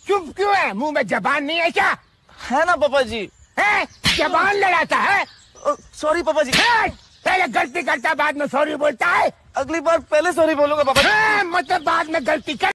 चुप क्यों है? मुंह में जबान नहीं है क्या? है ना पापा जी। है? जबान लड़ाता है? सॉरी पापा जी। पहले गलती करता बाद में सॉरी बोलता है। अगली बार पहले सॉरी बोलूंगा पापा जी। मतलब बाद में गलती कर